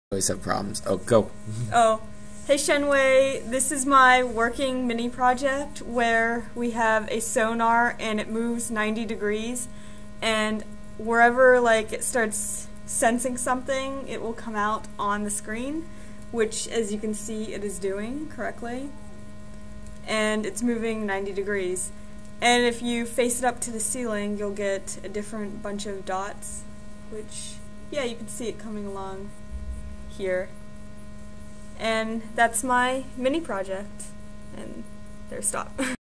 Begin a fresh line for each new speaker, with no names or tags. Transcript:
Always have problems. Oh, go.
Oh, hey Shenwei, this is my working mini project where we have a sonar and it moves 90 degrees, and wherever like it starts sensing something, it will come out on the screen, which as you can see it is doing correctly, and it's moving 90 degrees. And if you face it up to the ceiling, you'll get a different bunch of dots, which, yeah, you can see it coming along here. And that's my mini project. And there, stop.